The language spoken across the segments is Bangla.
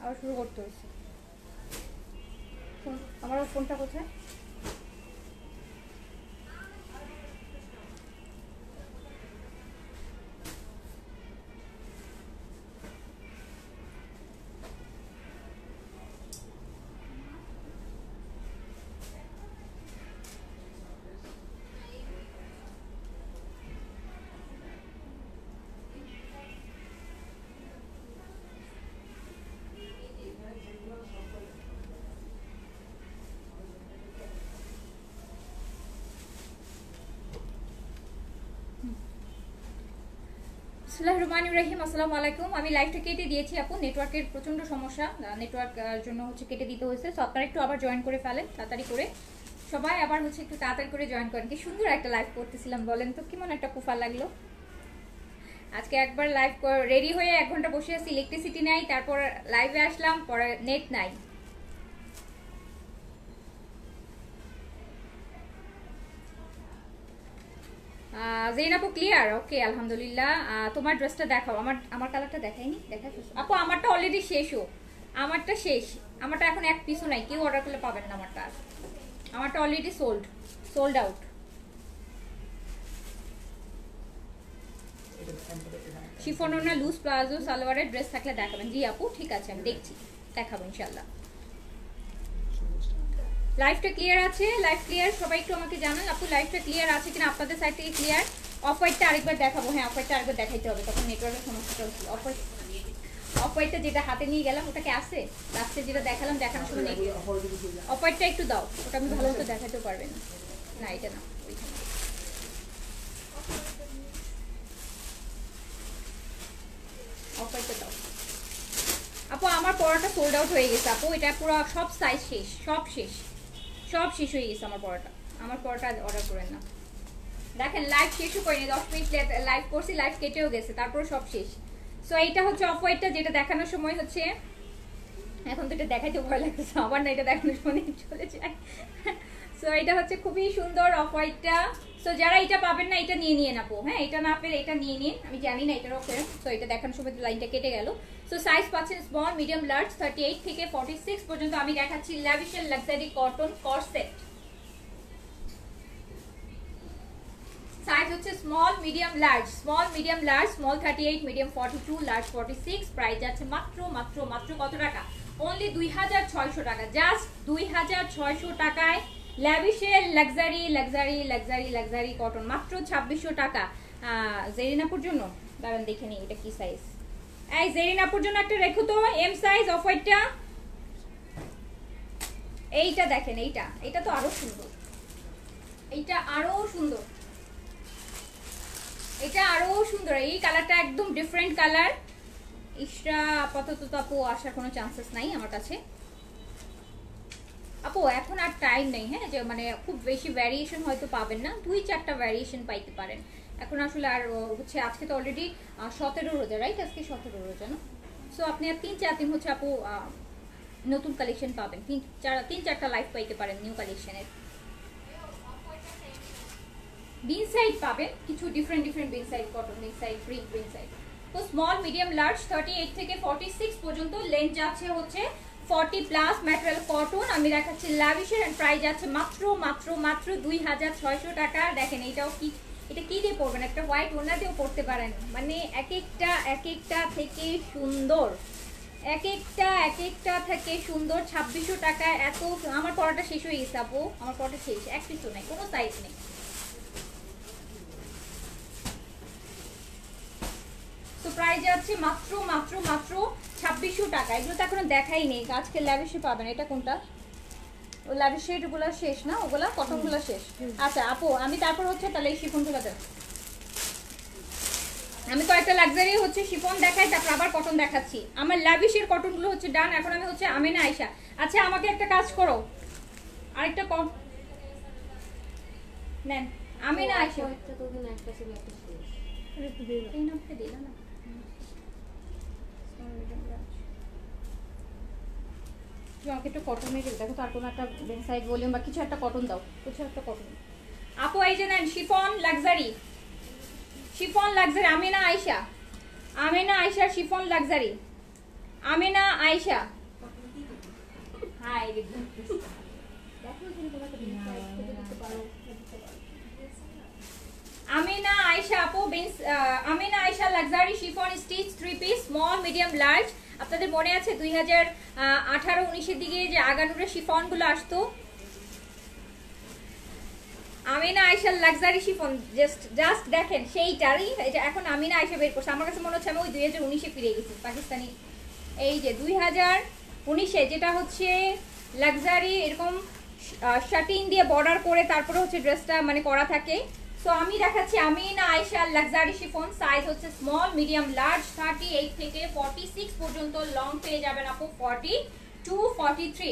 আবার শুরু করতে হচ্ছে। আমার ফোনটা কোথায়? বিসমিল্লাহির রহমানির রহিম। আসসালামু আলাইকুম। আমি লাইভটা কেটে দিয়েছি আপু, নেটওয়ার্কের প্রচন্ড সমস্যা, নেটওয়ার্ক জন্য হচ্ছে কেটে দিতে হয়েছে। সো আপনারা একটু আবার জয়েন করে ফেলেন তাড়াতাড়ি করে, সবাই আবার হচ্ছে একটু তাড়াতাড়ি করে জয়েন করেন। কি সুন্দর একটা লাইভ করতেছিলাম বলেন তো, কেমন একটা কুফা লাগলো। আজকে একবার লাইভ রেডি হয়ে 1 ঘন্টা বসে আছি, ইলেকট্রিসিটি নাই, তারপর লাইভে আসলাম, পরে নেট নাই। জেন আপু ক্লিয়ার? ওকে আলহামদুলিল্লাহ। তোমার ড্রেসটা দেখাও। আমার কালারটা দেখাইনি, দেখা আপু। আমারটা অলরেডি শেষও, আমারটা শেষ, আমারটা এখন এক পিসও নাই, কেউ অর্ডার করলে পাবেন না আমারটা অলরেডি সোল্ড আউট। শিফন ওনা লুজ প্লাজো সালোয়ারের ড্রেস থাকলে দেখাবেন। জি আপু ঠিক আছে, আমি দেখছি, দেখাবো ইনশাল্লাহ। লাইভটা ক্লিয়ার আছে? Live clear? সবাই একটু আমাকে জানান আপু লাইভটা ক্লিয়ার আছে কিনা, আপনাদের সাইড থেকে ক্লিয়ার। অফ হোয়াইটটা আরেকবার দেখাবো। হ্যাঁ, অফ হোয়াইটটা আরেকবার দেখাইতে হবে, তখন নেটওয়ার্কের সমস্যাটা হচ্ছে। অফ হোয়াইটটা যেটা হাতে নিয়ে গেলাম ওটাকে আছে, লাস্টে যেটা দেখালাম দেখানোর সময় অফ হোয়াইটটা একটু দাও, ওটা আমি ভালো মতো দেখাতে পারবেন না। এটা না, অফ হোয়াইটটা দাও আপু। আমার পড়াটা সোল্ড আউট হয়ে গেছে আপু, এটা পুরো সব সাইজ শেষ, সব শেষ হয়ে গেছে আমার পড়াটা অর্ডার করেন না। দেখেন লাইভ শেষও করিনি, 10 মিনিট লাইভ করছি, লাইভ কেটেও গেছে, তারপর সব শেষ। সো এইটা হচ্ছে অফ হোয়াইটটা, যেটা দেখানোর সময় হচ্ছে, এখন তো এটা দেখাইতে ভয় লাগতেছে আবার না, এটা দেখানোর সময় চলে যায়। সো এটা হচ্ছে খুবই সুন্দর অফ হোয়াইটটা। সো যারা এটা পাবেন না এটা নিয়ে নিয়ে নাপো। হ্যাঁ, এটা না পেলে এটা নিয়ে নিন, আমি জানি না এটার অফার। সো এটা দেখানোর সময় লাইনটা কেটে গেল। সো সাইজ পাচ্ছেন স্মল, মিডিয়াম, লার্জ, 38 থেকে 46 পর্যন্ত। আমি দেখাচ্ছি lavish luxury cotton corset. Size হচ্ছে small, medium, large, small, medium, large, small 38, medium 42, large 46। Price আছে মাত্র কত টাকা? অনলি 2600 টাকা, জাস্ট 2600 টাকায় ল্যাভিশের লাক্সারি কটন, মাত্র 2600 টাকা। জেরিনাপুর জন্য দাঁড়ান দেখে নিই এটা কি সাইজ। এই জেরিনাপুর জন্য একটা রেখো তো, এম সাইজ অফ হোয়াইটটা। এইটা দেখেন, এইটা তো আরো সুন্দর, এইটা আরো সুন্দর, এটা আরো সুন্দর। এই কালারটা একদম ডিফারেন্ট কালার। ইশরা আপাতত তো আপু আসার কোনো চান্সেস নাই আমার কাছে আপু, এখন আর টাইম নেই। হ্যাঁ, যে মানে খুব বেশি ভ্যারিয়েশন হয়তো পাবেন না, 2-4টা ভ্যারিয়েশন পাইতে পারেন এখন আসলে। আর হচ্ছে আজকে তো অলরেডি 17 রোজা, রাইট? আজকে 17 রোজা না? সো আপনি আর 3-4 দিন হচ্ছে আপু নতুন কালেকশন পাবেন, 3-4টা লাইভ পাইতে পারেন নিউ কালেকশনের। বিন সাইড পাবেন কিছু different Bin Saeed, cotton Bin Saeed, print Bin Saeed. তো স্মল, মিডিয়াম, লার্জ 38 থেকে 46 পর্যন্ত। লেন্থ যাচ্ছে হচ্ছে 40 প্লাস, ম্যাটেরিয়াল কটন। আমি দেখাচ্ছি ল্যাভিশের, এন্ড প্রাইস আছে মাত্র 2600 টাকা। দেখেন এইটাও কি, এটা কি দিয়ে পরবেন? একটা হোয়াইট ওড়না দিয়েও পরতে পারেন। মানে এক একটা থেকে সুন্দর, এক একটা থেকে সুন্দর। 2600 টাকা এত। আমার পড়াটা শেষ হয়ে গেছে আপু, আমার পড়াটা শেষ, এক পিসও নেই, কোনো সাইজ নেই। তো প্রাইস যাচ্ছে মাত্র 2600 টাকা। এগুলো তো এখনো দেখাই নেই, আজকে ল্যাভিশে পাবেন। এটা কোনটা? ও ল্যাভিশের গুলো শেষ না, ওগুলা কটনগুলো শেষ। আচ্ছা আপু, আমি তারপর হচ্ছে তাহলে এই শিফনগুলো দেখ, আমি কয়েকটা লাক্সারি হচ্ছে শিফন দেখাই, তারপর আবার কটন দেখাচ্ছি। আমার ল্যাভিশের কটনগুলো হচ্ছে ডান। এখন আমি হচ্ছে আমিনা আয়েশা। আচ্ছা আমাকে একটা কাজ করো, আরেকটা কম নেন। আমিনা আয়েশা দিলাম না, আমাকে একটা কটনের দেখো, তার কোনো একটা সাইড ভলিউম বা কিছু একটা কটন দাও, কিছু একটা কটন আপু। এই যে নেন chiffon luxury, Amina Ayesha chiffon luxury, Amina Ayesha হাই রে দেখো এখানে তোমাকে দিতে পারো। আমিনা আয়েশা আপু Amina Ayesha luxury chiffon stitch 3 piece small medium large. আপনাদের মনে আছে 2018-19 এর দিকে যে আগানুরে শিফনগুলো আসতো, Amina Ayesha luxury chiffon just দেখেন সেইটারই এটা এখন আমিনা আয়েশা বের করছে। আমার কাছে মনে হচ্ছে আমি ওই 2019-এ ফিরে গেছি পাকিস্তানি। এই যে 2019-এ যেটা হচ্ছে লাক্সারি এরকম শাটিন দিয়ে বর্ডার করে তারপরে হচ্ছে ড্রেসটা মানে করা থাকে। সো আমি দেখাচ্ছি Amina Ayesha luxury chiffon, size হচ্ছে স্মল মিডিয়াম লার্জ 38 থেকে 46 পর্যন্ত, লং পেয়ে যাবেন আপু 40 to 43।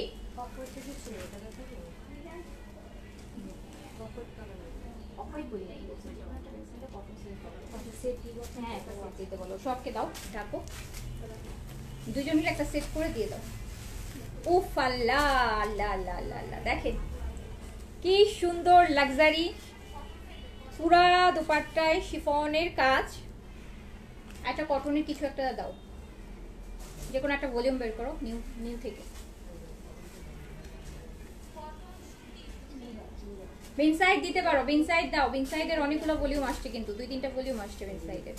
সবকে দাও ঢাকো, দুজনের একটা সেট করে দিয়ে দাও। উফ আল্লাহ আল্লাহ আল্লাহ আল্লাহ, দেখেন কি সুন্দর লাক্সারি পুরা দুপাট্টায় শিফনের কাজ। একটা কটনের কিছু একটা দাও, যে কোনো একটা ভলিউম বের করো নিউ থেকে। বিনসাইড দিতে পারো, বিনসাইড দাও, বিনসাইডের অনেকগুলো ভলিউম আসছে, কিন্তু 2-3টা ভলিউম আসছে বিনসাইডের।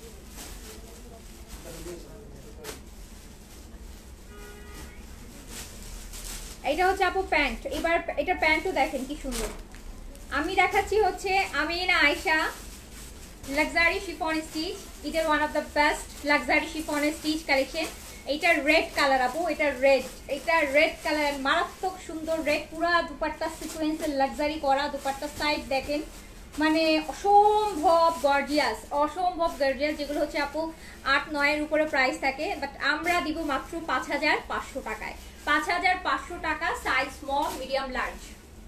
এইটা হচ্ছে আপু প্যান্ট। এবার এটা প্যান্টও দেখেন কি সুন্দর। আমি দেখাচ্ছি হচ্ছে Amina Ayesha luxury chiffon stitch. এটা one of the best luxury chiffon stitch collection. এটা রেড কালার আপু, এটা রেড কালার, মারাত্মক সুন্দর রেড, পুরা দুপাট্টা সিকোয়েন্সের লাক্সারি করা। দুপাট্টা সাইড দেখেন মানে অসম্ভব গর্জিয়াস, যেগুলো হচ্ছে আপু 8-9 এর উপরে প্রাইস থাকে, বাট আমরা দিব মাত্র 5500 টাকায়। 5500 টাকা, size small medium large.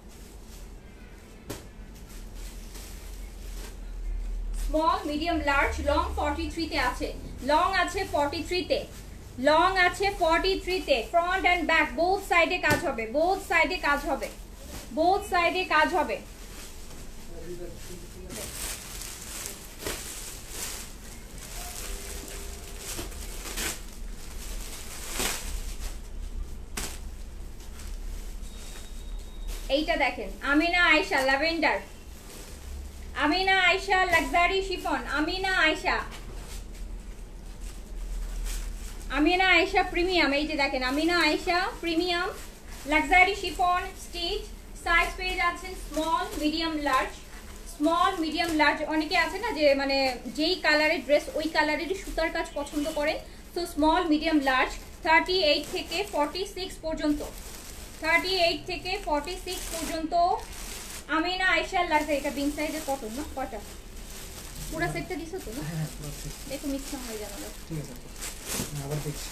Small medium large, long 43 তে আছে, লং আছে 43 তে, লং আছে 43 তে। ফ্রন্ট এন্ড ব্যাক বোথ সাইডে কাজ হবে, বোথ সাইডে কাজ হবে, বোথ সাইডে কাজ হবে। এইটা দেখেন Amina Ayesha lavender, Amina Ayesha luxury chiffon, Amina Ayesha premium. এই যে দেখেন Amina Ayesha premium luxury chiffon stitch, size পেয়ে যাচ্ছেন small medium large. Small medium large, অনেকে আছে না যে মানে যেই কালারের ড্রেস ওই কালারেরই সুতার কাজ পছন্দ করেন, তো স্মল মিডিয়াম লার্জ 38 থেকে 46 পর্যন্ত, 38 থেকে 46 পর্যন্ত আমিনা আয়েশা লাক্সারি। এটা বিন সাইজের কটন না, কয়টা পুরো সেটটা দিছো তো? হ্যাঁ পুরো সেট, দেখো মিক্স না হয়ে যাবে। ঠিক আছে আবার দেখছি।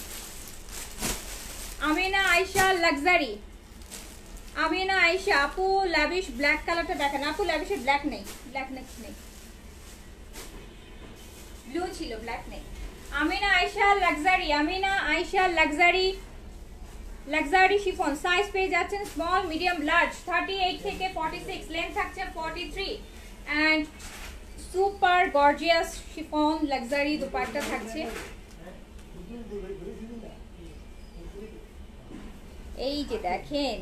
আমিনা আয়েশা লাক্সারি, আমিনা আয়েশা আপু ল্যাভিশ ব্ল্যাক কালারটা দেখেন আপু, ল্যাভিশের ব্ল্যাক নেই, ব্ল্যাক নেই, ব্লু ছিল, ব্ল্যাক নেই। Amina Ayesha luxury, Amina Ayesha luxury luxury chiffon, size পেয়ে যাচ্ছেন স্মল মিডিয়াম লার্জ 38 থেকে 46, লেন্থ থাকছে 43 and super gorgeous chiffon luxury dupatta থাকছে। এই যে দেখেন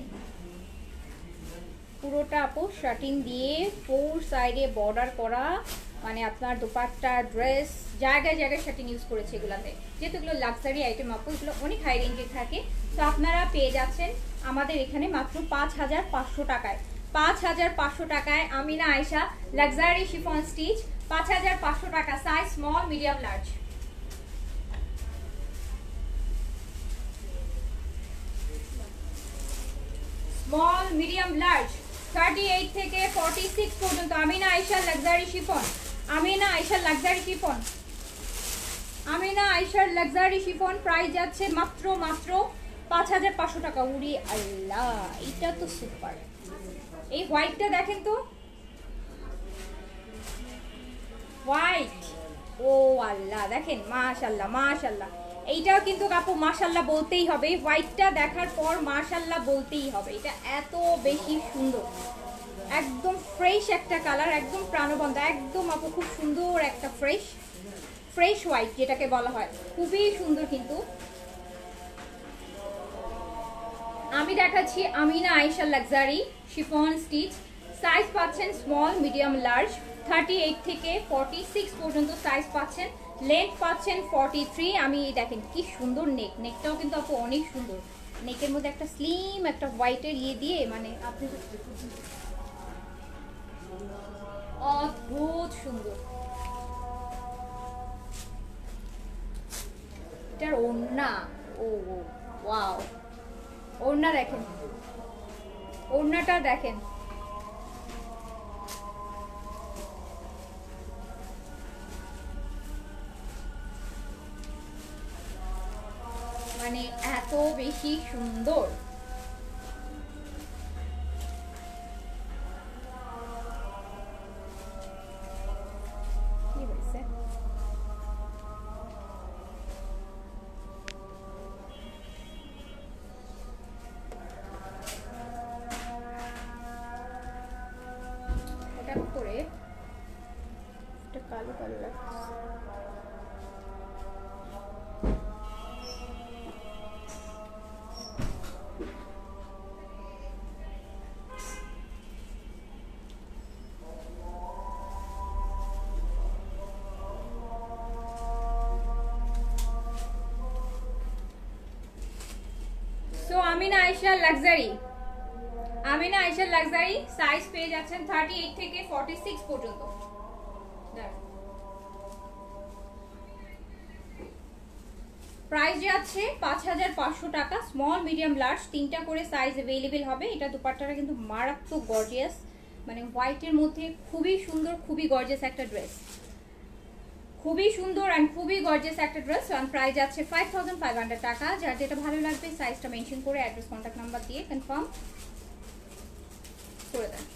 পুরোটা আপু শাটিং দিয়ে ফোর সাইডে বর্ডার করা, মানে আপনার দুপাট্টা ড্রেস জায়গায় জায়গায় শাটিং ইউজ করেছে এগুলাতে, যেহেতু এগুলো লাক্সারি আইটেম আপু, এগুলো অনেক হাই রেঞ্জে থাকে। তো আপনারা পেয়ে যাচ্ছেন আমাদের এখানে মাত্র 5500 টাকায়। 5500 টাকায় Amina Ayesha luxury chiffon stitch, 5500 টাকা, size small medium large. Small medium large 38 থেকে 46 পর্যন্ত Amina Ayesha luxury chiffon, Amina Ayesha luxury chiffon, Amina আয়েশার লাক্সারি শিফন প্রাইস যাচ্ছে মাত্র 5500 টাকা। উড়ি আল্লাহ, এটা তো সুপার। এই হোয়াইটটা দেখেন তো, হোয়াইট, ও আল্লাহ দেখেন, মাশাআল্লাহ মাশাআল্লাহ। এইটাও কিন্তু আপু মাশাআল্লাহ বলতেই হবে, হোয়াইটটা দেখার পর মাশাআল্লাহ বলতেই হবে, এটা এত বেশি সুন্দর, একদম ফ্রেশ একটা কালার, একদম প্রাণবন্ত, একদম আপু খুব সুন্দর একটা ফ্রেশ হোয়াইট যেটাকে বলা হয়, খুবই সুন্দর। কিন্তু আমি দেখাচ্ছি Amina Ayesha luxury chiffon stitch. Size পাচ্ছেন স্মল, মিডিয়াম, লার্জ। 38 থেকে 46 পর্যন্ত সাইজ পাচ্ছেন। লেন্থ পাচ্ছেন 43। আমি দেখেন কি সুন্দর নেক, নেকটাও কিন্তু আপু অনেক সুন্দর। নেকের মধ্যে একটা স্লিম একটা হোয়াইটের ইয়ে দিয়ে মানে আপনি অদ্ভুত সুন্দর। এটার ওড়না, ও ওয়াও, ওড়না দেখেন, ওড়নাটা দেখেন, মানে এত বেশি সুন্দর। কি হয়েছে? এটা করে এটা কালো কালো লাগছে। So Amina Ayesha luxury, Amina Ayesha luxury size পেয়ে যাচ্ছেন 38 থেকে 46 পর্যন্ত। প্রাইস যাচ্ছে 5500 টাকা। স্মল, মিডিয়াম, লার্জ তিনটা করে সাইজ अवेलेबल হবে। এটা দুপাট্টাটা কিন্তু মারাত্মক গর্জিয়াস, মানে হোয়াইটের মধ্যে খুবই সুন্দর, খুবই গর্জিয়াস একটা ড্রেস, খুবই সুন্দর এন্ড খুবই গর্জিয়াস একটা ড্রেস। অন প্রাইস যাচ্ছে 5500 টাকা। যার যেটা ভালো লাগবে সাইজটা মেনশন করে অ্যাড্রেস কন্টাক্ট নাম্বার দিয়ে কনফার্ম করে দেন।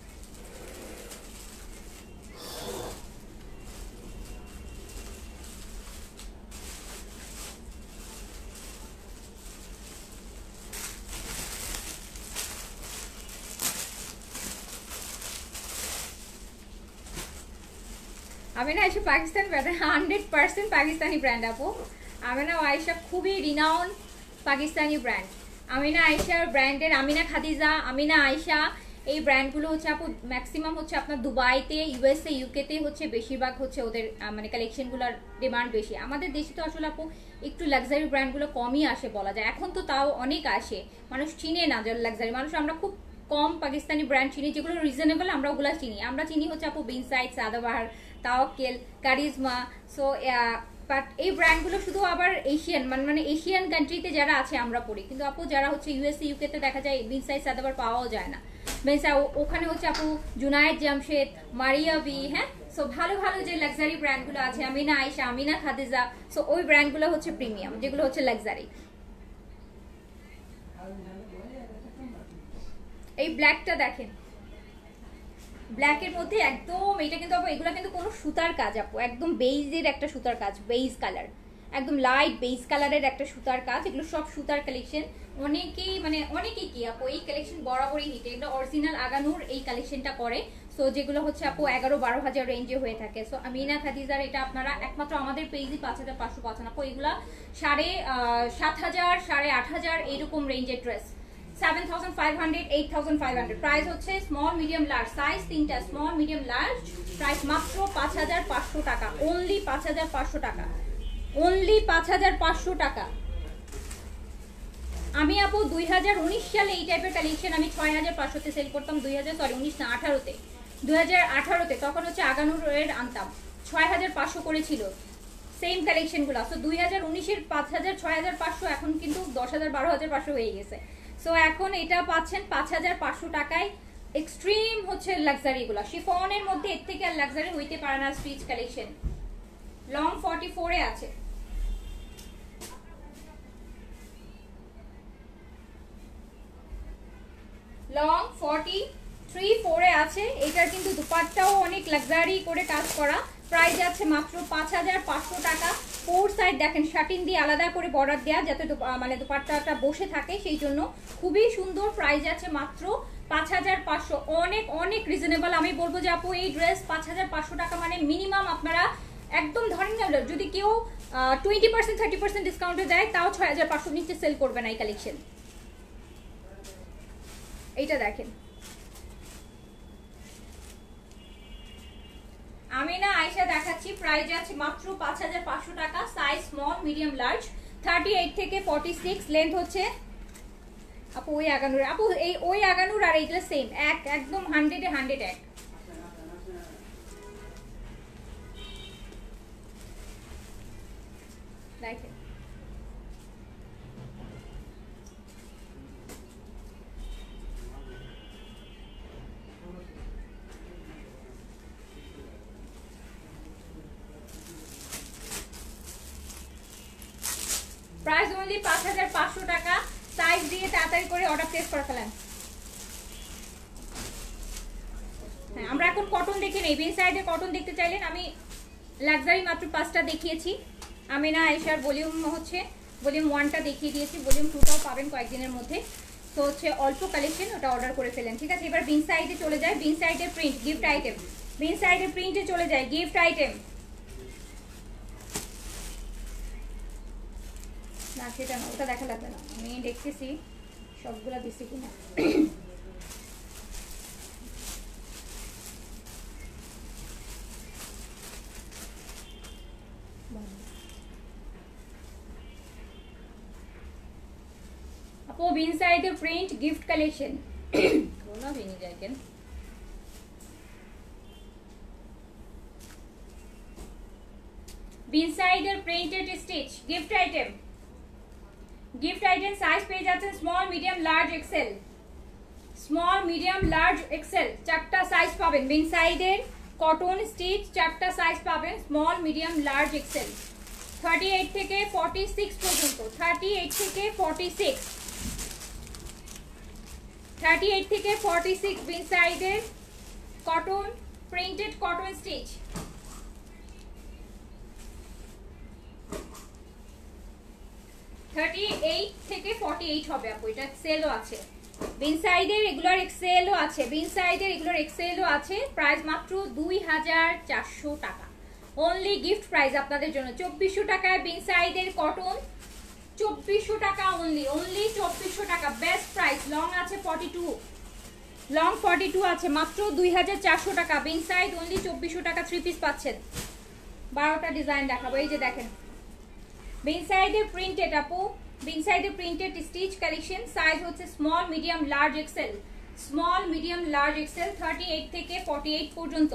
আমিনা আয়েশা পাকিস্তান ব্র্যান্ড, 100% পাকিস্তানি ব্র্যান্ড আপু। আমিনা আয়েশা খুবই রিনাউন পাকিস্তানি ব্র্যান্ড। আমিনা আয়েশার ব্র্যান্ডের আমিনা খাদিজা, আমিনা আয়েশা এই ব্র্যান্ডগুলো হচ্ছে আপু ম্যাক্সিমাম হচ্ছে আপনার দুবাইতে, ইউএসএ, ইউকেতে হচ্ছে বেশিরভাগ হচ্ছে ওদের মানে কালেকশনগুলোর ডিমান্ড বেশি। আমাদের দেশে তো আসলে আপু একটু লাক্সারি ব্র্যান্ডগুলো কমই আসে বলা যায়। এখন তো তাও অনেক আসে, মানুষ চিনে না যে লাক্সারি মানুষ। আমরা খুব কম পাকিস্তানি ব্র্যান্ড চিনি যেগুলো রিজনেবল, আমরা ওগুলো চিনি। আমরা চিনি হচ্ছে আপু বিনসাইড, সাদাবাহার, তাওয়াক্কেল, কারিজমা। সো বাট এই ব্র্যান্ডগুলো শুধু আবার এশিয়ান মানে এশিয়ান কান্ট্রিতে যারা আছে আমরা পড়ি, কিন্তু আপু যারা হচ্ছে ইউএসএ, ইউকেতে দেখা যায় বিনসাইড, সাদাবার পাওয়াও যায় না। ওখানে হচ্ছে আপু জুনায়েদ জামশেদ, মারিয়া ভি, হ্যাঁ। সো ভালো ভালো যে লাক্সারি ব্র্যান্ডগুলো আছে, আমিনা আয়েশা, আমিনা খাদিজা, সো ওই ব্র্যান্ডগুলো হচ্ছে প্রিমিয়াম, যেগুলো হচ্ছে লাক্সারি। এই ব্ল্যাকটা দেখেন, ব্ল্যাকের মধ্যে একদম এটা কিন্তু আপু এগুলো কিন্তু কোনো সুতার কাজ আপু, একদম বেইজের একটা সুতার কাজ, বেইজ কালার, একদম লাইট বেইজ কালারের একটা সুতার কাজ। এগুলো সব সুতার কালেকশন। অনেকেই মানে অনেকেই কি আপু এই কালেকশন বরাবরই হিট। এগুলো অরিজিনাল আগানুর এই কালেকশনটা করে। সো যেগুলো হচ্ছে আপু 11-12 হাজার রেঞ্জে হয়ে থাকে। সো আমিনা খাদিজার এটা আপনারা একমাত্র আমাদের পেজই 5500 পাচ্ছেন আপু। এগুলা 7,500, 8,500 এরকম রেঞ্জের ড্রেস। 7,500, 8,500 প্রাইস হচ্ছে। স্মল, মিডিয়াম, লার্জ সাইজ তিনটা, স্মল, মিডিয়াম, লার্জ। প্রাইস মাত্র 5500 টাকা, অনলি 5500 টাকা, অনলি 5500 টাকা। আমি আপু 2019 সালে এই টাইপের কালেকশন আমি 6500-তে সেল করতাম। 19 না 18-তে, 2018-তে তখন হচ্ছে আগানুরের আনতাম, 6500 করেছিল সেম কালেকশনগুলো। সো 2019-এর 5000, 6500 এখন কিন্তু 10,000, 12,500 হয়ে গেছে। সো এখন এটা পাচ্ছেন 5500 টাকায়। এক্সট্রিম হচ্ছে লাক্সারি গুলা, শিফনের মধ্যে এর থেকে আর লাক্সারি হইতে পারে না। স্টিচ কালেকশন লং 44 এ আছে। লং 43-4 এ আছে। এটার কিন্তু দুপাট্টাও অনেক লাক্সারি করে কাজ করা। প্রাইস আছে মাত্র 5500 টাকা। ফোর সাইড দেখেন শাটিন দিয়ে আলাদা করে বর্ডার দেয়া, যাতে মানে দুপাট্টাটা বসে থাকে, সেই জন্য খুবই সুন্দর। প্রাইস আছে মাত্র 5500, অনেক অনেক রিজনেবল। আমি বলবো যে আপু এই ড্রেস 5500 টাকা মানে মিনিমাম আপনারা একদম ধরেন না, যদি কেউ 20% 30% ডিসকাউন্টে দেয় তাও 6500 নিচে সেল করবে না এই কালেকশন। এইটা দেখেন, আমি না আয়েশা দেখাচ্ছি, প্রাইস আছে মাত্র 5500 টাকা। সাইজ স্মল মিডিয়াম লার্জ, 38 থেকে 46, লেন্থ হচ্ছে আপু ওই আগানুর, আপু এই ওই আগানুর আর এইগুলো সেম, একদম 100 এ 100 এক। দেখেন প্রাইস অনলি 5500 টাকা। সাইজ দিয়ে তাড়াতাড়ি করে অর্ডার প্লেস করে ফেলেন। হ্যাঁ, আমরা এখন কটন দেখে নেই। বিন সাইডে কটন দেখতে চাইলেন, আমি লাক্সারি মাত্র 5টা দেখিয়েছি। আমি না আয়েশার ভলিউম হচ্ছে ভলিউম 1টা দেখিয়ে দিয়েছি, ভলিউম 2টাও পাবেন কয়েকদিনের মধ্যে। তো হচ্ছে অল্প কালেকশন, ওটা অর্ডার করে ফেলেন, ঠিক আছে। এবার বিন সাইডে চলে যায়, বিন সাইডের প্রিন্ট গিফট আইটেম, বিন সাইডের প্রিন্টে চলে যায় গিফট আইটেম। না সেটা না, ওটা দেখা লাগবে না, আমি দেখতেছি সবগুলা দিছি কিনা। আপু বিন সাইডের প্রিন্ট গিফট কালেকশন কোনা ভেঙে যায় কেন? বিন সাইডের printed stitch gift item, gift item size পেয়ে যাচ্ছেন small medium large XL, small medium large XL, 4টা সাইজ পাবেন। বিন সাইডের কটন স্টিচ 4টা সাইজ পাবেন, স্মল মিডিয়াম লার্জ এক্সেল, 38 থেকে 46 পর্যন্ত, 38 থেকে 46, 38 থেকে 46 বিন সাইডের কটন প্রিন্টেড কটন স্টিচ। থেকে 48 হবে আপু, এটা এক্সেলও আছে বিন সাইডের, এগুলোর এক্সেলও আছে, বিন সাইডের এগুলোর এক্সেলও আছে। প্রাইস মাত্র 2400 টাকা, অনলি গিফট প্রাইস আপনাদের জন্য। 2400 টাকায় বিন সাইডের কটন, 2400 টাকা অনলি, অনলি 2400 টাকা, বেস্ট প্রাইস। লং আছে 42, লং 42 আছে, মাত্র 2400 টাকা বিন সাইড, অনলি 2400 টাকা 3 পিস পাচ্ছেন। 12টা ডিজাইন দেখাবো, এই যে দেখেন বিন সাইডের প্রিন্টেড আপু, বিন সাইডের প্রিন্টেড স্টিচ কালেকশন, সাইজ হচ্ছে small medium large XL, small medium large XL, 38 থেকে 48 পর্যন্ত।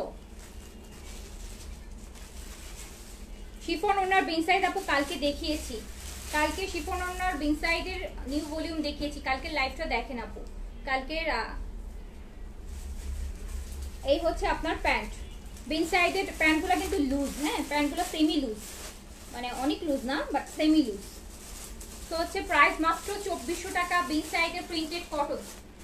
শিফন ওনার বিন সাইড আপু কালকে দেখিয়েছি, কালকে শিফন ওনার বিন সাইডের নিউ ভলিউম দেখিয়েছি, কালকে লাইভটা দেখেন আপু। কালকের এই হচ্ছে আপনার প্যান্ট, বিন সাইডের প্যান্টগুলো কিন্তু লুজ, হ্যাঁ প্যান্টগুলো সেমি লুজ, মানে অনেক লুজ না বাট সেমি লুজ। তো হচ্ছে প্রাইস মাত্র 2400 টাকা বিন সাইডের প্রিন্টেড কটন।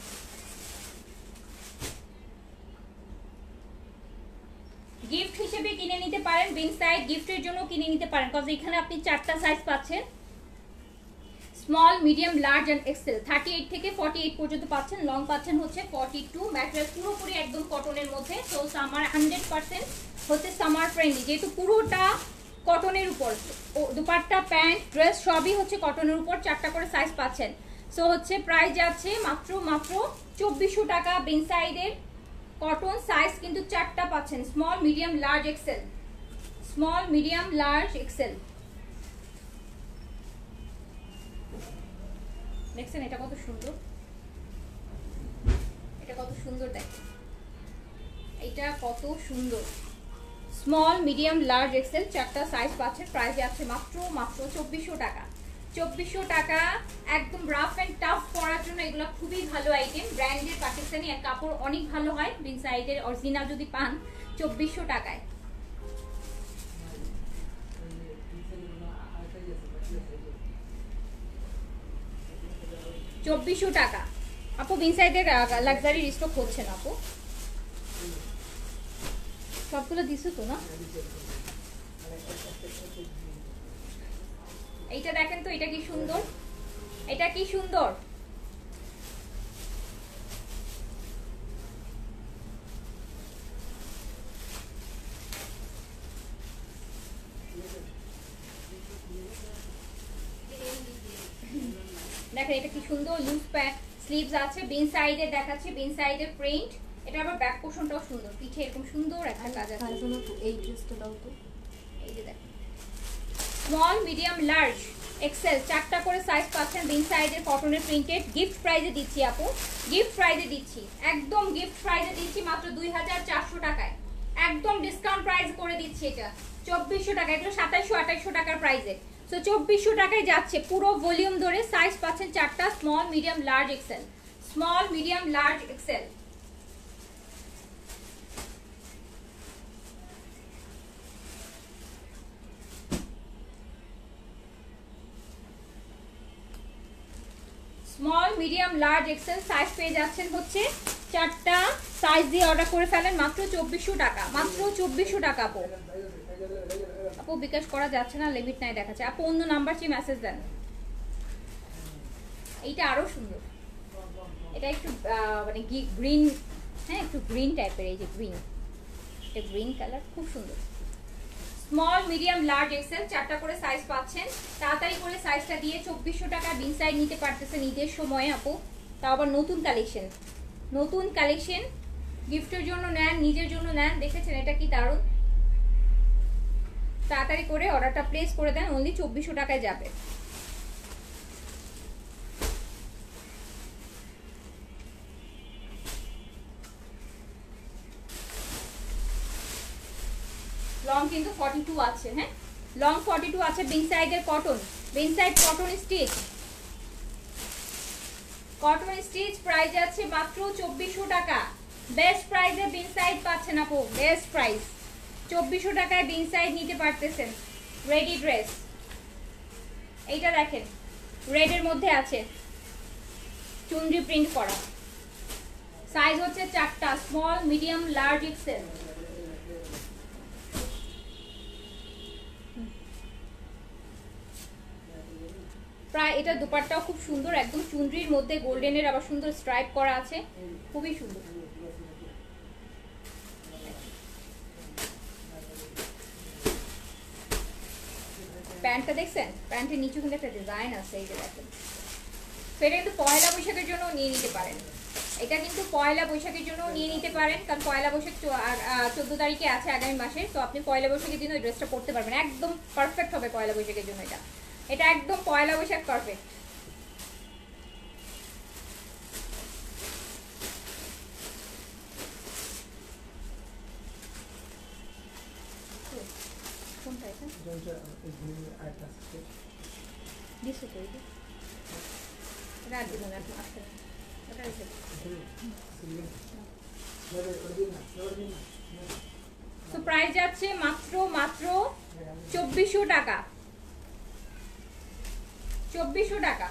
গিফট হিসেবে কিনে নিতে পারেন, বিন সাইড গিফটের জন্য কিনে নিতে পারেন, কারণ এখানে আপনি 4টা সাইজ পাচ্ছেন, small medium large and XL, 38 থেকে 48 পর্যন্ত পাচ্ছেন, লং পাচ্ছেন হচ্ছে 42। ম্যাটেরিয়াল পুরোপুরি একদম কটনের মধ্যে, তো সামার 100% হচ্ছে সামার ফ্রেন্ডলি, যেহেতু পুরোটা কটনের উপর, দুপাট্টা প্যান্ট ড্রেস সবই হচ্ছে কটনের উপর, 4টা করে সাইজ পাচ্ছেন। সো হচ্ছে প্রাইস যাচ্ছে মাত্র 2400 টাকা বিন সাইডের কটন, সাইজ কিন্তু 4টা পাচ্ছেন, small medium large XL, small medium large XL. দেখছেন এটা কত সুন্দর, এটা কত সুন্দর, দেখেন এটা কত সুন্দর, স্মল মিডিয়াম লার্জ এক্সেল, 4টা সাইজ পাচ্ছেন। প্রাইস আছে মাত্র 2400 টাকা, 2400 টাকা। একদম রাফ এন্ড টাফ পরার জন্য এগুলো খুবই ভালো আইটেম, ব্র্যান্ডের পাকিস্তানি এক কাপড় অনেক ভালো হয়, বিন সাইডের অরিজিনাল যদি পান 2400 টাকায়। টাকা আপু বিন সাইডের লাক্সারি স্টক হচ্ছে না আপু, সবগুলো দিছো তো না? এইটা দেখেন তো, এটা কি সুন্দর, এটা কি সুন্দর, দেখেন এটা কি সুন্দর, লুজ প্যান্ট, স্লিভস আছে, বিন সাইডে দেখাচ্ছি, বিন সাইডে প্রিন্ট। এটা আবার ব্যাক পোর্শনটাও সুন্দর, পিঠে এরকম সুন্দর একটা কাজ আছে। এই ড্রেসটা দাও তো, এই যে দেখো স্মল, মিডিয়াম, লার্জ, এক্সেল 4টা করে সাইজ পাচ্ছেন। বিন সাইডের কটনের প্রিন্টেড। গিফট প্রাইজে দিচ্ছি আপু, গিফট প্রাইজে দিচ্ছি, একদম গিফট প্রাইজে দিচ্ছি মাত্র 2400 টাকায়। একদম ডিসকাউন্ট প্রাইস করে দিচ্ছি এটা 2400 টাকা। এগুলো 2700-2800 টাকার প্রাইসে। সো 2400 টাকায় যাচ্ছে পুরো ভলিউম ধরে। সাইজ পাচ্ছেন 4টা, small, medium, large, XL. Small, medium, large, XL. Small, medium, large, XL size পেয়ে যাচ্ছেন হচ্ছে 4টা। সাইজ দিয়ে অর্ডার করে ফেলেন মাত্র 2400 টাকা, মাত্র 2400 টাকা। আপু বিকাশ করা যাচ্ছে না, লিমিট নাই দেখাচ্ছে। আপু অন্য নাম্বার চেয়ে মেসেজ দেন। এইটা আরো সুন্দর, এটা একটু মানে গ্রিন, হ্যাঁ একটু গ্রিন টাইপের। এই যে গ্রিন, এটা গ্রিন কালার, খুব সুন্দর। স্মল, মিডিয়াম, লার্জ, এক্সেল 4টা করে সাইজ পাচ্ছেন। তাড়াতাড়ি করে সাইজটা দিয়ে 2400 টাকা বিন সাইড নিতে পারতেছেন ঈদের সময়ে আপু। তাও আবার নতুন কালেকশন, নতুন কালেকশন। গিফটের জন্য নেন, নিজের জন্য নেন। দেখেছেন এটা কি দারুণ। তাড়াতাড়ি করে অর্ডারটা প্লেস করে দেন, অনলি 2400 টাকায় যাবে। লং কিন্তু 42 আছে, হ্যাঁ লং 42 আছে। বিন সাইডের cotton, Bin Saeed cotton stitch, cotton stitch price আছে মাত্র 2400 টাকা। বেস্ট প্রাইসে বিন সাইড পাচ্ছেন আপু, বেস্ট প্রাইস 2400 টাকায় বিন সাইড নিতে পারতেছেন। রেডি ড্রেস, এইটা দেখেন রেডের মধ্যে আছে, চুনরি প্রিন্ট করা। সাইজ হচ্ছে 4টা, স্মল, মিডিয়াম, লার্জ, এক্সেল। প্রায় এটা দুপাট্টাও খুব সুন্দর, একদম চুনরির মধ্যে গোল্ডেনের আবার সুন্দর স্ট্রাইপ করা আছে, খুবই সুন্দর। প্যান্টটা দেখছেন, প্যান্টের নিচে কিন্তু একটা ডিজাইন আছে, এই যে দেখেন। সেটা কিন্তু পয়লা বৈশাখের জন্য নিয়ে নিতে পারেন। এটা কিন্তু পয়লা বৈশাখের জন্য নিয়ে নিতে পারেন, কারণ পয়লা বৈশাখ 14 তারিখে আছে আগামী মাসে। তো আপনি পয়লা বৈশাখের দিন ওই ড্রেসটা পরতে পারবেন, একদম পারফেক্ট হবে পয়লা বৈশাখের জন্য। এটা এটা একদম পয়লা বৈশাখ পারফেক্ট। কোনটা এটা? দিছো তো এটা? রাখ দিবেন এখন আস্তে। এটা রেখে দিন। তো প্রাইস যাচ্ছে মাত্র 2400 টাকা, 2400 টাকা।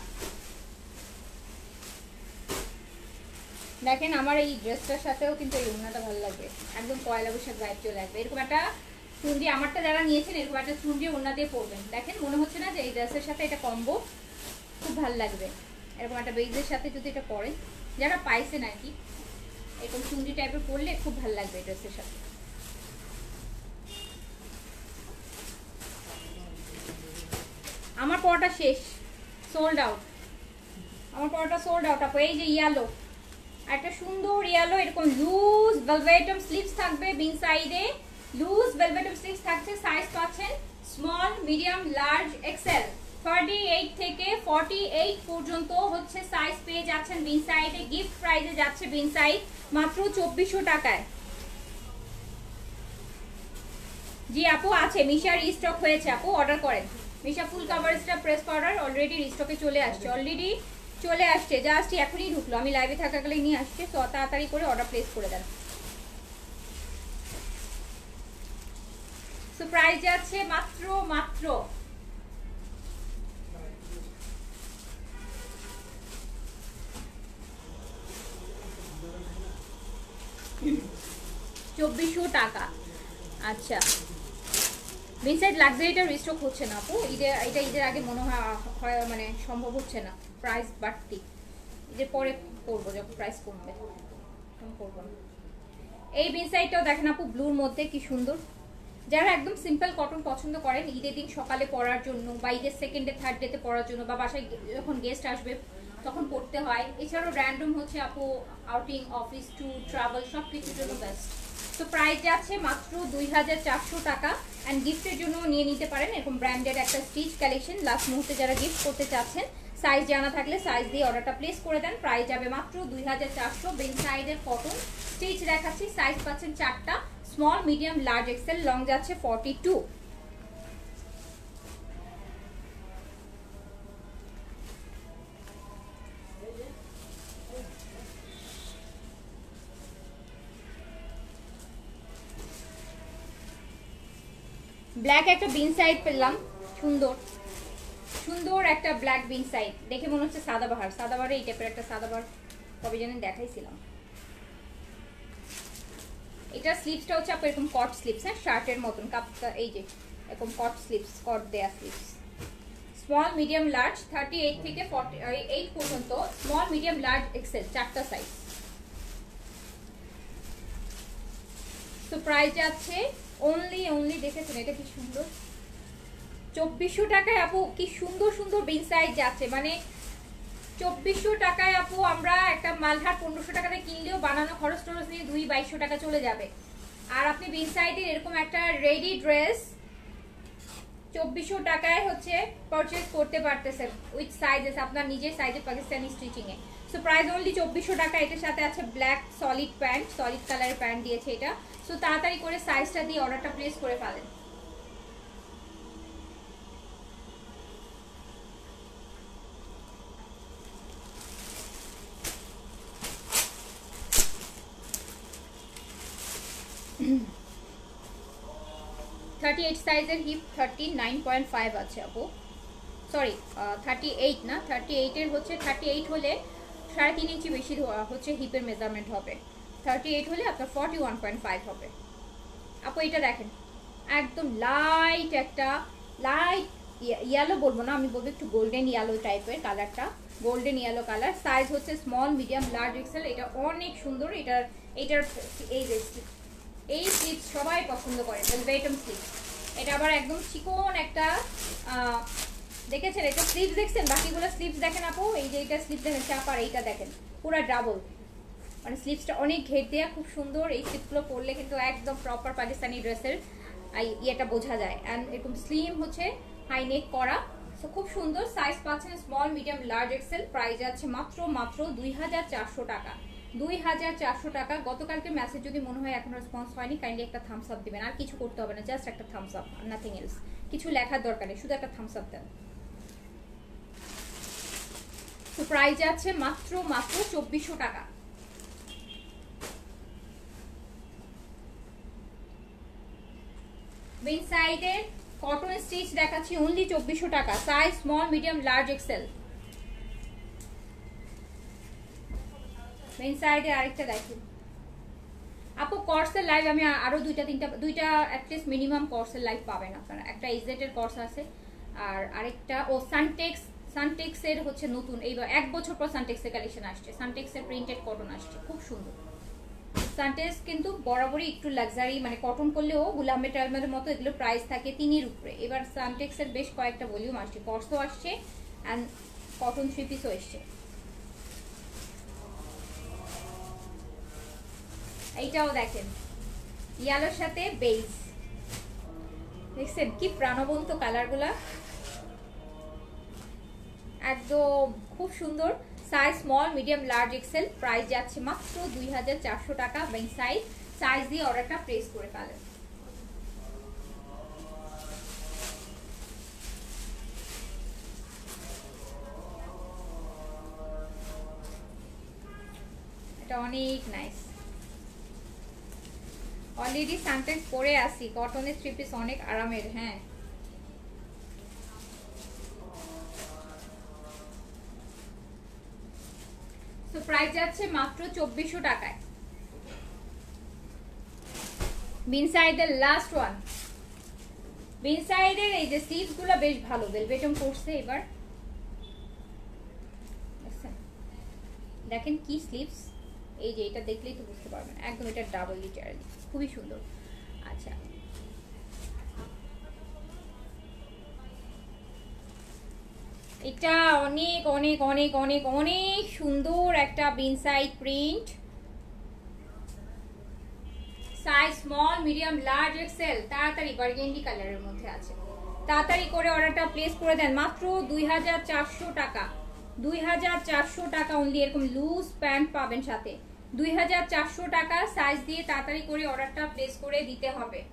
দেখেন আমার এই ড্রেসটার সাথেও কিন্তু এই ওড়নাটা ভালো লাগবে, একদম পয়লা বৈশাখ ভাইব চলে আসবে। এরকম একটা চুনরি, আমারটা যারা নিয়েছেন এরকম একটা চুনরি ওড়না দিয়ে পরবেন। দেখেন মনে হচ্ছে না যে এই ড্রেসের সাথে এটা কম্বো, খুব ভালো লাগবে। এরকম একটা বেজের সাথে যদি এটা পরেন, যারা পাইছেন আর কি, এরকম চুনরি টাইপের পরলে খুব ভালো লাগবে এই ড্রেসের সাথে। আমার পড়াটা শেষ, সোল্ড আউট, আমার পড়াটা সোল্ড আউট আপু। এই যে ইয়েলো, একটা সুন্দর ইয়েলো, এরকম লুজ ভেলভেটম স্লিভস থাকবে বিন সাইডে, লুজ ভেলভেটম স্লিভস থাকছে। সাইজ পাচ্ছেন স্মল, মিডিয়াম, লার্জ, এক্সেল। 38 থেকে 48 পর্যন্ত হচ্ছে সাইজ পেয়ে যাচ্ছেন বিন সাইডে। গিফট প্রাইজে যাচ্ছে বিন সাইড মাত্র 2400 টাকায়। জি আপু আছে, মিশার রিস্টক হয়েছে আপু, অর্ডার করেন। মিশা ফুল কাভারেজটা প্রেস পাউডার অলরেডি রিস্টকে চলে আসছে, অলরেডি চলে আসছে, জাস্ট এখনই ঢুকলো, আমি লাইভে থাকাকালেই নিয়ে আসছে। তো তাড়াতাড়ি করে অর্ডার প্লেস করে দেন। তো প্রাইস যাচ্ছে মাত্র 2400 টাকা। আচ্ছা বিনসাইড লাক্সারিটা রিস্টক হচ্ছে না আপু, এটা ঈদের আগে মনে হয় মানে সম্ভব হচ্ছে না, প্রাইস বাড়তি। ঈদের পরে করবো যখন প্রাইস কমবে তখন করবো না। এই বিনসাইডটাও দেখেন আপু, ব্লুর মধ্যে কি সুন্দর। যারা একদম সিম্পল কটন পছন্দ করেন ঈদের দিন সকালে পরার জন্য, বা ঈদের সেকেন্ড ডে থার্ড ডেতে পরার জন্য, বা বাসায় যখন গেস্ট আসবে তখন পড়তে হয়। এছাড়াও র্যান্ডম হচ্ছে আপু আউটিং, অফিস টু ট্রাভেল সব কিছুর জন্য বেস্ট। তো প্রাইস যাচ্ছে মাত্র 2400 টাকা। অ্যান্ড গিফটের জন্য নিয়ে নিতে পারেন এরকম ব্র্যান্ডেড একটা স্টিচ কালেকশন। লাস্ট মুহূর্তে যারা গিফট করতে চাচ্ছেন, সাইজ জানা থাকলে সাইজ দিয়ে অর্ডারটা প্লেস করে দেন। প্রাইস যাবে মাত্র 2400। বেন সাইডের কটন স্টিচ দেখাচ্ছি, সাইজ পাচ্ছেন 4টা, small, medium, large, XL, long যাচ্ছে 42। ব্ল্যাক একটা বিন সাইড পেলাম, সুন্দর সুন্দর একটা ব্ল্যাক বিন সাইড, দেখে মনে হচ্ছে সাদাবাহার। সাদাবাহারে এই টাইপের একটা সাদাবাহার কবে জানেন দেখাইছিলাম। এটা স্লিভসটা হচ্ছে আপনার এরকম কট স্লিভস, হ্যাঁ, শার্টের মতন কাপটা, এই যে এরকম কট স্লিভস, কট দেয়া স্লিভস। স্মল, মিডিয়াম, লার্জ 38 থেকে 48 পর্যন্ত, স্মল, মিডিয়াম, লার্জ, এক্সেল 4টা সাইজ। তো প্রাইস যাচ্ছে অনলি দেখেছেন এটা কি সুন্দর, 2400 টাকায় আপু। কি সুন্দর সুন্দর বিন সাইজ যাচ্ছে, মানে 2400 টাকায় আপু আমরা একটা মালহার 1500 টাকাতে কিনলেও বানানো খরচ টরচ নিয়ে 2200 টাকা চলে যাবে। আর আপনি বিন সাইডের এরকম একটা রেডি ড্রেস 2400 টাকায় হচ্ছে পারচেজ করতে পারতেছেন উইথ সাইজেস, আপনার নিজের সাইজে পাকিস্তানি স্টিচিং এ। সো প্রাইস অনলি 2400 টাকা। এটার সাথে আছে ব্ল্যাক সলিড প্যান্ট, সলিড কালারের প্যান্ট দিয়েছে এটা। সো তাড়াতাড়ি করে সাইজটা দিয়ে অর্ডারটা প্লেস করে ফেলেন। থার্টি এইট সাইজের হিপ 39.5 আছে আপু, সরি 38 না, 38-এর হচ্ছে 38 হলে 3.5 ইঞ্চি বেশি হচ্ছে হিপের মেজারমেন্ট হবে। 38 হলে আপনার 41.5 হবে আপু। এটা দেখেন একদম লাইট একটা, লাইট ইয়েলো বলবো না, আমি বলবো একটু গোল্ডেন ইয়েলো টাইপের কালারটা, গোল্ডেন ইয়েলো কালার। সাইজ হচ্ছে স্মল, মিডিয়াম, লার্জ, এক্সেল। এটা অনেক সুন্দর। এটার এই স্লিপস সবাই পছন্দ করে, ভেলভেটম স্লিপস। এটা আবার একদম চিকন একটা, দেখেছেন এটা স্লিপস দেখছেন, বাকিগুলো স্লিপস দেখেন আপু, এই যে এটা স্লিপ দেখেন চাপ, আর এইটা দেখেন পুরো ডাবল, মানে স্লিপসটা অনেক ঘের দেয়া, খুব সুন্দর। এই স্লিপসগুলো পরলে কিন্তু একদম প্রপার পাকিস্তানি ড্রেসের ইয়েটা বোঝা যায়। অ্যান্ড এরকম স্লিম হচ্ছে হাই নেক করা, সো খুব সুন্দর। সাইজ পাচ্ছেন small, medium, large, XL. Price আছে মাত্র 2400 টাকা। 2400 টাকা। গতকালকে মেসেজ যদি মনে হয় এখন রেসপন্স হয়নি, কাইন্ডলি একটা থামস আপ দিবেন, আর কিছু করতে হবে না, জাস্ট একটা থামস আপ, নাথিং এলস। কিছু লেখার দরকার নেই, শুধু একটা থামস আপ দেন। তো প্রাইস আছে মাত্র 2400 টাকা। বিন সাইডের কটন স্টিচ দেখাচ্ছি অনলি 2400 টাকা। Size small, medium, large, XL. Main সাইডে আরেকটা দেখুন আপু, কর্সের লাইভ আমি আরো দুইটা অ্যাটলিস্ট মিনিমাম কর্সের লাইভ পাবেন আপনারা। একটা ইজেট এর কর্স আছে, আর আরেকটা সানটেক্স এর হচ্ছে নতুন, এইবার 1 বছর পর সানটেক্স এর কালেকশন আসছে। সানটেক্স এর প্রিন্টেড কটন আসছে, খুব সুন্দর। সানটেক্স কিন্তু বরাবরই একটু লাক্সারি, মানে কটন করলেও গুলামে টাইমের মতো এগুলো প্রাইস থাকে 3 এর উপরে। এবার সানটেক্স এর বেশ কয়েকটা ভলিউম আসছে, কর্সও আসছে অ্যান্ড কটন 3 পিসও এসছে। এইটাও দেখেন ইয়ালোর সাথে বেজ, দেখছেন কি প্রাণবন্ত কালারগুলা, একদম খুব সুন্দর। Size small, medium, large, XL. Price যাচ্ছে মাত্র 2400 টাকা। বেন সাইজ দিয়ে অর্ডারটা প্লেস করে ফেলেন। এটা অনেক নাইস। অলরেডি সানটেক্স পরে আসি, কটনের 3 পিস অনেক আরামের। হ্যাঁ, তো প্রাইস যাচ্ছে মাত্র 2400 টাকায়। বিন সাইডের লাস্ট ওয়ান, বিন সাইডের এই যে স্লিভস গুলো বেশ ভালো, ভেলভেটম করছে এবার, দেখেন কি স্লিভস, এই যে এটা দেখলেই তো বুঝতে পারবেন, একদম এটা ডাবল লিটারালি, খুবই সুন্দর। আচ্ছা, এটা অনেক অনেক অনেক অনেক অনেক সুন্দর একটা Bin Saeed print, size small medium large XL, তাড়াতাড়ি বার্গেন্ডি কালারের মধ্যে আছে। তাড়াতাড়ি করে অর্ডারটা প্লেস করে দেন, মাত্র 2400 টাকা, 2400 টাকা অনলি। এরকম লুজ প্যান্ট পাবেন সাথে, 2400 টাকা। সাইজ দিয়ে তাড়াতাড়ি করে অর্ডারটা প্লেস করে দিতে হবে।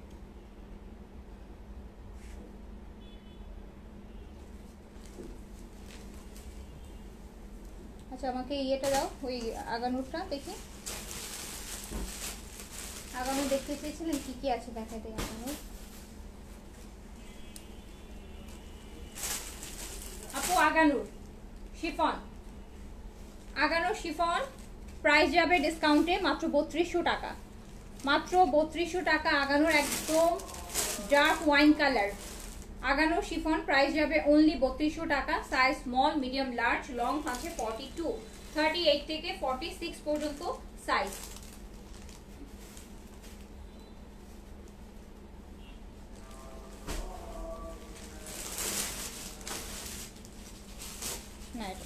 আচ্ছা আমাকে ইয়েটা দাও, ওই আগানুরটা দেখি। আগানুর দেখতে চেয়েছিলেন, কি কি আছে দেখাতে। আগানুর আপু, Agha Noor chiffon, Agha Noor chiffon price যাবে ডিসকাউন্টে মাত্র 3200 টাকা, মাত্র 3200 টাকা। আগানুর একদম dark wine colour, Agha Noor chiffon price যাবে অনলি 3200 টাকা। Size small medium large, long আছে 42, 38 থেকে 46 পর্যন্ত সাইজ। না এটা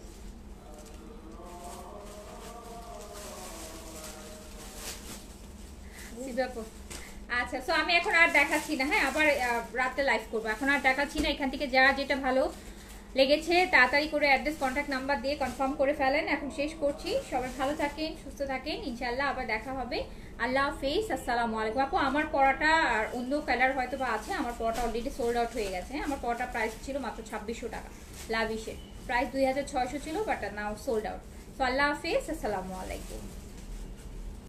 আচ্ছা, সো আমি এখন আর দেখাচ্ছি না, হ্যাঁ আবার রাতে লাইভ করবো, এখন আর দেখাচ্ছি না। এখান থেকে যারা যেটা ভালো লেগেছে তাড়াতাড়ি করে অ্যাড্রেস কন্ট্যাক্ট নাম্বার দিয়ে কনফার্ম করে ফেলেন। এখন শেষ করছি, সবাই ভালো থাকেন, সুস্থ থাকেন, ইনশাল্লাহ আবার দেখা হবে। আল্লাহ হাফেজ, আসসালামু আলাইকুম। আপু আমার পড়াটা আর অন্য কালার হয়তো বা আছে, আমার পড়াটা অলরেডি সোল্ড আউট হয়ে গেছে। আমার পড়াটা প্রাইস ছিল মাত্র 2600 টাকা, লাভিশের প্রাইস 2600 ছিল, বাট নাও সোল্ড আউট। তো আল্লাহ হাফেজ, আসসালামু আলাইকুম।